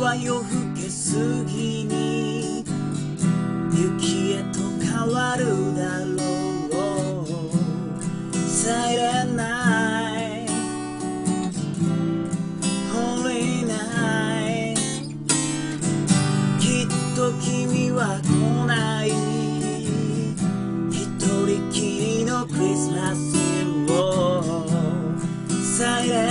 は夜更けすぎに雪へと変わるだろう。Silent night, holy night、 きっと君は来ない、一人きりのクリスマスを。Silent